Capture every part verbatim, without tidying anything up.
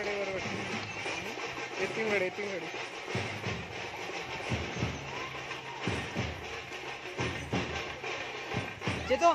ಗಾಡಿ ಬರ್ಬೇಕು. ಎತ್ತಿನ ಗಾಡಿ ಎತ್ತಿನ ಗಾಡಿ ಚೇತು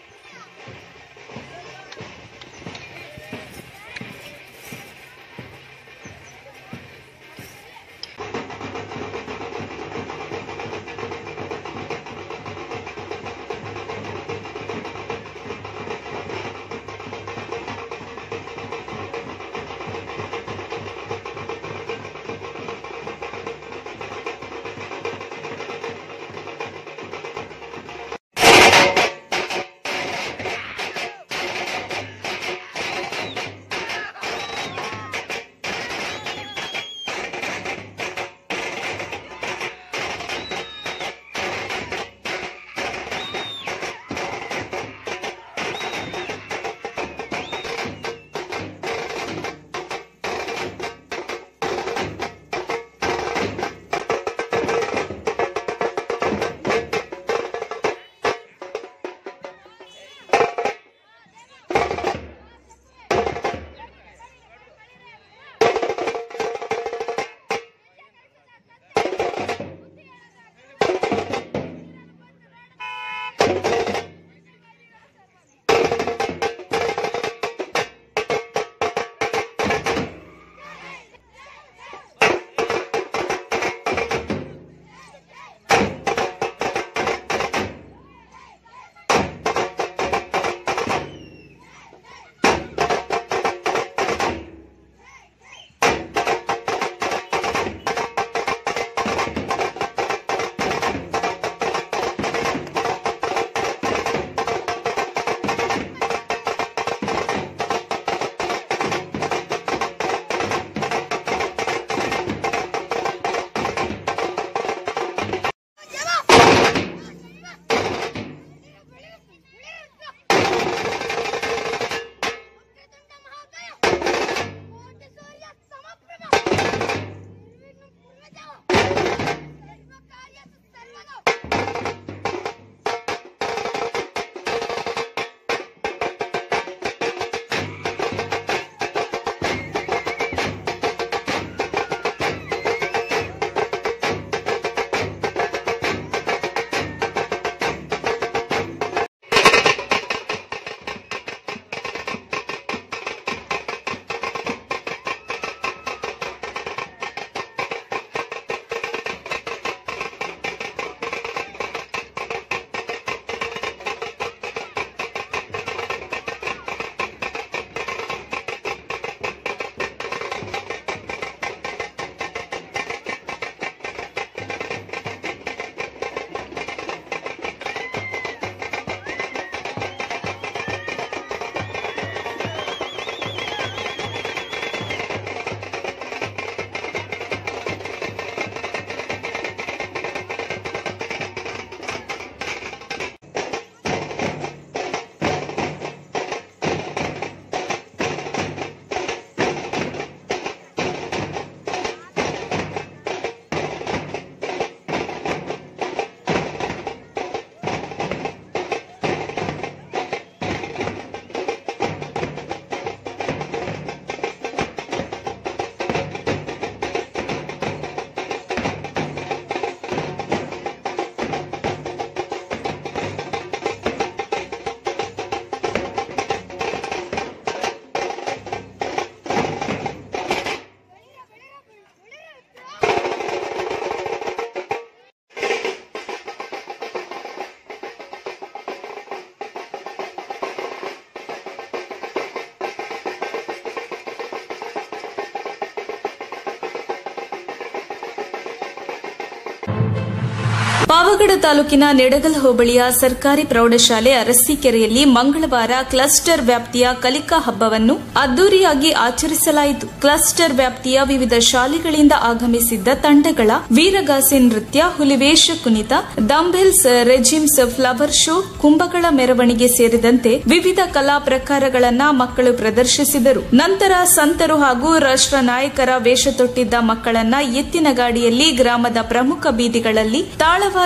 ಪಾವಗಡ ತಾಲೂಕಿನ ನೆಡಗಲ್ ಹೋಬಳಿಯ ಸರ್ಕಾರಿ ಪ್ರೌಢಶಾಲೆ ಅರಸೀಕೆರೆಯಲ್ಲಿ ಮಂಗಳವಾರ ಕ್ಲಸ್ಟರ್ ವ್ಯಾಪ್ತಿಯ ಕಲಿಕಾ ಹಬ್ಬವನ್ನು ಅದ್ದೂರಿಯಾಗಿ ಆಚರಿಸಲಾಯಿತು. ಕ್ಲಸ್ಟರ್ ವ್ಯಾಪ್ತಿಯ ವಿವಿಧ ಶಾಲೆಗಳಿಂದ ಆಗಮಿಸಿದ್ದ ತಂಡಗಳ ವೀರಗಾಸೆ ನೃತ್ಯ, ಹುಲಿವೇಷ ಕುಣಿತ, ದಂಬೆಲ್ಸ್, ರೆಜಿಮ್ಸ್, ಫ್ಲವರ್ ಶೋ, ಕುಂಭಗಳ ಮೆರವಣಿಗೆ ಸೇರಿದಂತೆ ವಿವಿಧ ಕಲಾ ಪ್ರಕಾರಗಳನ್ನು ಮಕ್ಕಳು ಪ್ರದರ್ಶಿಸಿದರು. ನಂತರ ಸಂತರು ಹಾಗೂ ರಾಷ್ಟ್ರ ನಾಯಕರ ವೇಷ ತೊಟ್ಟಿದ್ದ ಮಕ್ಕಳನ್ನ ಎತ್ತಿನ ಗಾಡಿಯಲ್ಲಿ ಗ್ರಾಮದ ಪ್ರಮುಖ ಬೀದಿಗಳಲ್ಲಿ ತಾಳವಾದ್ಯ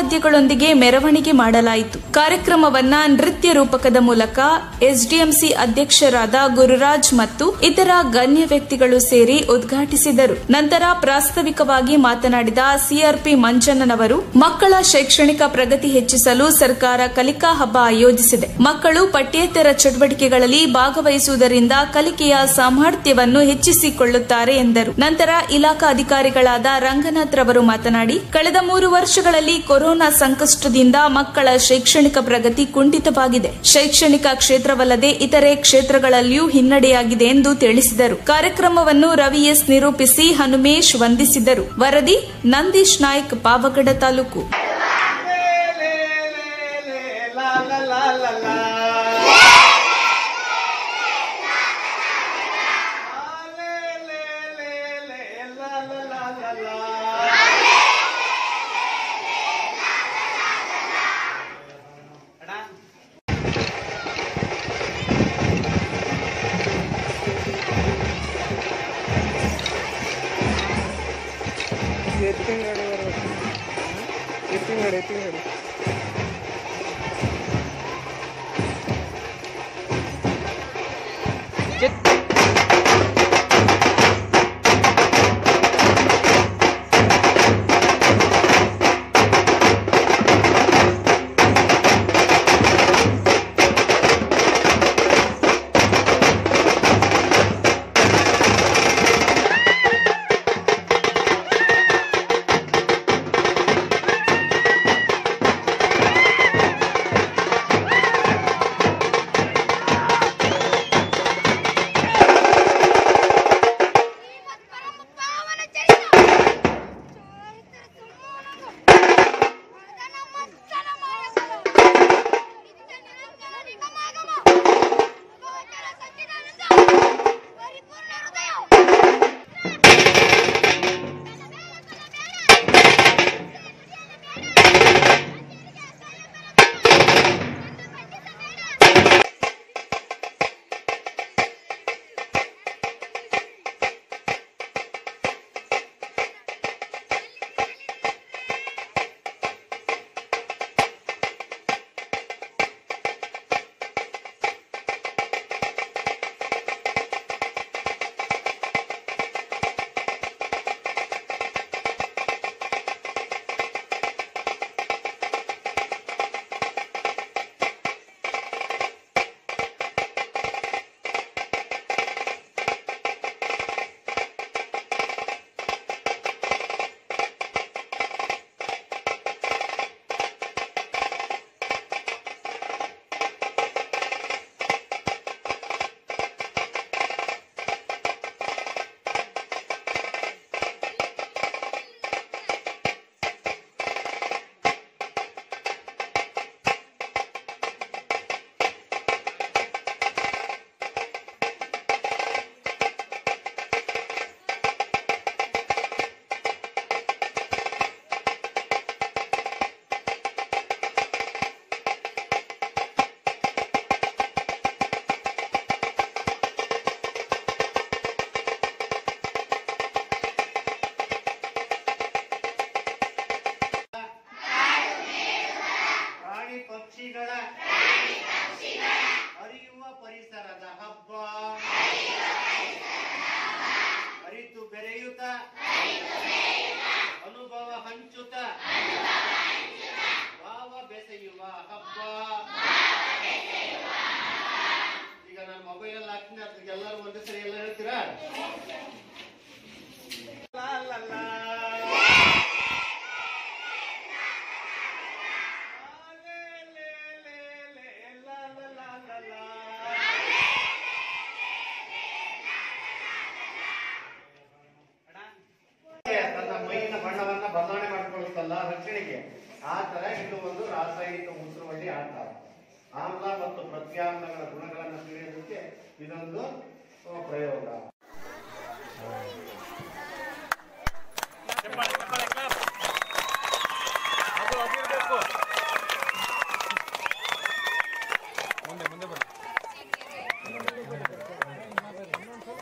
ವಾದ್ಯಗಳೊಂದಿಗೆ ಮೆರವಣಿಗೆ ಮಾಡಲಾಯಿತು. ಕಾರ್ಯಕ್ರಮವನ್ನ ನೃತ್ಯ ರೂಪಕದ ಮೂಲಕ ಎಸ್ಡಿಎಂಸಿ ಅಧ್ಯಕ್ಷರಾದ ಗುರುರಾಜ್ ಮತ್ತು ಇತರ ಗಣ್ಯ ವ್ಯಕ್ತಿಗಳು ಸೇರಿ ಉದ್ಘಾಟಿಸಿದರು. ನಂತರ ಪ್ರಾಸ್ತಾವಿಕವಾಗಿ ಮಾತನಾಡಿದ ಸಿಆರ್ಪಿ ಮಂಜಣ್ಣನವರು, ಮಕ್ಕಳ ಶೈಕ್ಷಣಿಕ ಪ್ರಗತಿ ಹೆಚ್ಚಿಸಲು ಸರ್ಕಾರ ಕಲಿಕಾ ಹಬ್ಬ ಆಯೋಜಿಸಿದೆ. ಮಕ್ಕಳು ಪಠ್ಯೇತರ ಚಟುವಟಿಕೆಗಳಲ್ಲಿ ಭಾಗವಹಿಸುವುದರಿಂದ ಕಲಿಕೆಯ ಸಾಮರ್ಥ್ಯವನ್ನು ಹೆಚ್ಚಿಸಿಕೊಳ್ಳುತ್ತಾರೆ ಎಂದರು. ನಂತರ ಇಲಾಖಾ ಅಧಿಕಾರಿಗಳಾದ ರಂಗನಾಥ್ ರವರು ಮಾತನಾಡಿ, ಕಳೆದ ಮೂರು ವರ್ಷಗಳಲ್ಲಿ ಕೊರೋನಾ ಸಂಕಷ್ಟದಿಂದ ಮಕ್ಕಳ ಶೈಕ್ಷಣಿಕ ಪ್ರಗತಿ ಕುಂಠಿತವಾಗಿದೆ. ಶೈಕ್ಷಣಿಕ ಕ್ಷೇತ್ರವಲ್ಲದೆ ಇತರೆ ಕ್ಷೇತ್ರಗಳಲ್ಲಿಯೂ ಹಿನ್ನಡೆಯಾಗಿದೆ ಎಂದು ತಿಳಿಸಿದರು. ಕಾರ್ಯಕ್ರಮವನ್ನು ರವಿ ಎಸ್ ನಿರೂಪಿಸಿ ಹನುಮೇಶ್ ವಂದಿಸಿದರು. ವರದಿ ನಂದೀಶ್ ನಾಯ್ಕ್, ಪಾವಗಡ ತಾಲೂಕು. ಎತ್ತಿನ ಗಾಡಿ ಬರ್ಬೇಕು. ಎತ್ತಿನ ಗಾಡಿ ಎತ್ತಿನ ಗಾಡಿ ಪಕ್ಷಿಗಳ ಅರಿಯುವ ಪರಿಸರದ ಹಬ್ಬ, ಅರಿತು ಬೆರೆಯುತ್ತ ಅನುಭವ ಹಂಚುತ್ತ ಭಾವ ಬೆಸೆಯುವ ಹಬ್ಬ. ಈಗ ನಾನು ಮೊಬೈಲ್ ಅಲ್ಲಿ ಹಾಕ್ತೀನಿ, ಅದಕ್ಕೆ ಎಲ್ಲರೂ ಒಂದೇ ಸರಿ ಎಲ್ಲ ಹೇಳ್ತೀರಾ? ತನ್ನ ಮೈಯಿನ ಬಣ್ಣವನ್ನ ಬದಲಾವಣೆ ಮಾಡಿಕೊಳ್ಳುತ್ತಲ್ಲ ರಕ್ಷಣೆಗೆ, ಆ ತರ ಇದು ಒಂದು ರಾಸಾಯನಿಕ ಉಸಿರುವಳಿ ಆಟ. ಆಮ್ಲ ಮತ್ತು ಪ್ರತ್ಯಾಮ್ಲಗಳ ಗುಣಗಳನ್ನು ತಿಳಿಯೋದಕ್ಕೆ ಇದೊಂದು ಪ್ರಯೋಗ. ಮುಂದೆ ಮುಂದೆ ಬನ್ನಿ.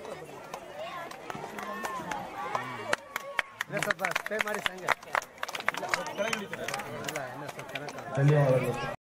ಸ್ವಲ್ಪ ಸ್ಟೇ ಮಾಡಿ ಸಂಜೆ. ಧನ್ಯವಾದಗಳು.